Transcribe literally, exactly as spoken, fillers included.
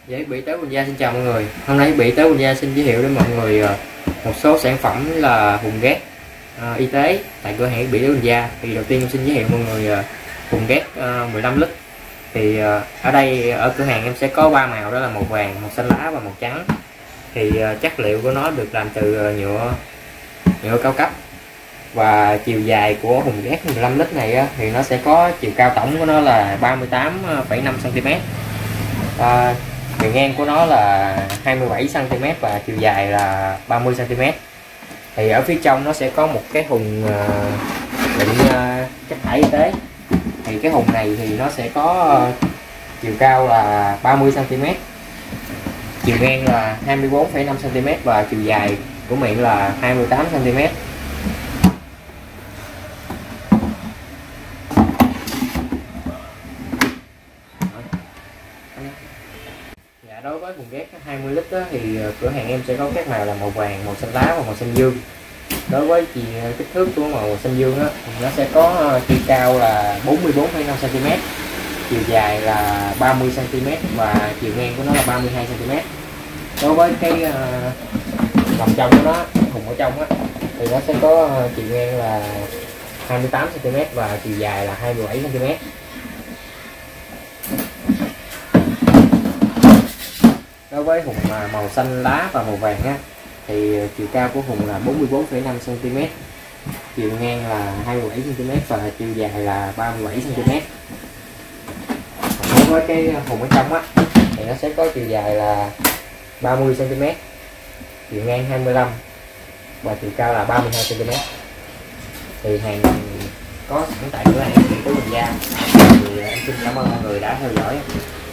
Dạ, thiết bị Tới Quỳnh Gia xin chào mọi người. Hôm nay thiết bị Tới Quỳnh Gia xin giới thiệu đến mọi người một số sản phẩm là hùng ghét uh, y tế tại cửa hàng thiết bị Tới Quỳnh Gia. Thì đầu tiên em xin giới thiệu mọi người uh, hùng ghét uh, mười lăm lít. Thì uh, ở đây ở cửa hàng em sẽ có ba màu, đó là màu vàng, màu xanh lá và màu trắng. Thì uh, chất liệu của nó được làm từ uh, nhựa nhựa cao cấp. Và chiều dài của hùng ghét mười lăm lít này á, thì nó sẽ có chiều cao tổng của nó là ba mươi tám phẩy năm xăng ti mét, à, chiều ngang của nó là hai mươi bảy xăng ti mét và chiều dài là ba mươi xăng ti mét. Thì ở phía trong nó sẽ có một cái hùng uh, đựng uh, chất thải y tế. Thì cái hùng này thì nó sẽ có uh, chiều cao là ba mươi xăng ti mét, chiều ngang là hai mươi bốn phẩy năm xăng ti mét và chiều dài của miệng là hai mươi tám xăng ti mét. Dạ, đối với hùng ghét hai mươi lít đó, thì cửa hàng em sẽ có các màu là màu vàng, màu xanh lá và màu xanh dương. Đối với chiều kích thước của màu xanh dương đó, thì nó sẽ có chiều cao là bốn mươi bốn phẩy năm xăng ti mét, chiều dài là ba mươi xăng ti mét và chiều ngang của nó là ba mươi hai xăng ti mét. Đối với cái uh, lòng trong của nó, hùng ở trong á, thì nó sẽ có chiều ngang là hai mươi tám xăng ti mét và chiều dài là hai mươi bảy xăng ti mét. Đối với hùng màu xanh lá và màu vàng á, thì chiều cao của hùng là bốn mươi bốn phẩy năm xăng ti mét, chiều ngang là hai mươi bảy xăng ti mét và chiều dài là ba mươi bảy xăng ti mét. Đối với cái hùng ở trong á, thì nó sẽ có chiều dài là ba mươi xăng ti mét, chiều ngang hai mươi lăm và chiều cao là ba mươi hai xăng ti mét. Thì hàng có sẵn tại cửa hàng Tới Quỳnh Gia. Thì em xin cảm ơn mọi người đã theo dõi.